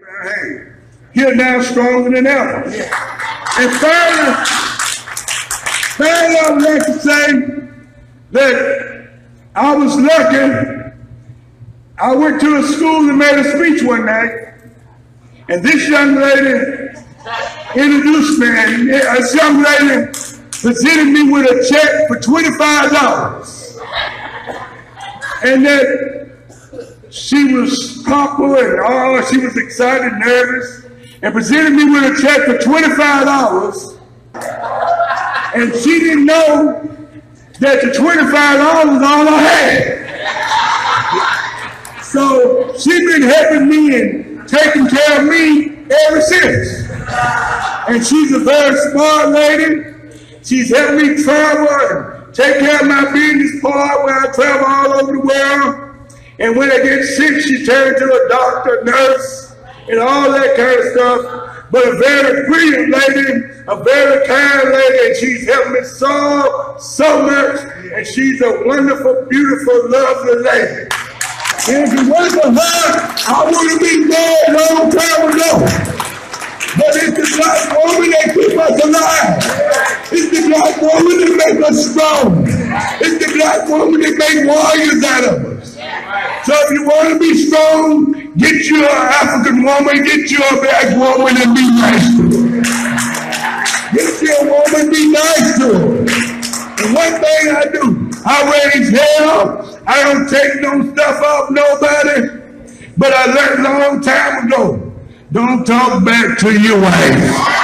Hey, here now stronger than ever. And finally, I would like to say that I was lucky. I went to a school and made a speech one night, and this young lady introduced me, and this young lady presented me with a check for $25. And that she was popular and she was excited, nervous, and presented me with a check for $25. And she didn't know that the $25 was all I had. So she's been helping me and taking care of me ever since. And she's a very smart lady. She's helped me travel and take care of my business part when I travel all over the world. And when I get sick, she turns to a doctor, nurse, and all that kind of stuff. But a very brilliant lady, a very kind lady, and she's helped me so much. And she's a wonderful, beautiful, lovely lady. And if it wasn't for her, I would have been dead a long time ago. But it's the black woman that keeps us alive. It's the black woman that makes us strong. It's the black woman that makes warriors out of us. So if you want to be strong, get you an African woman, get you a black woman and be nice to her. Get you a woman, be nice to her. And one thing I do, I raise hell. I don't take no stuff off nobody. But I learned a long time ago, don't talk back to your wife.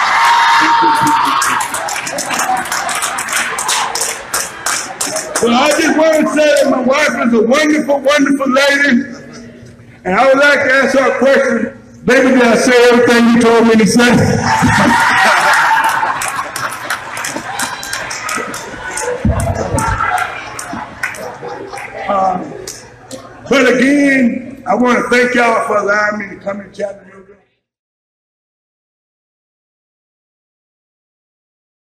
Well, I just want to say that my wife is a wonderful, wonderful lady. And I would like to ask her a question. Baby, did I say everything you told me to say? But again, I want to thank y'all for allowing me to come and chat with you.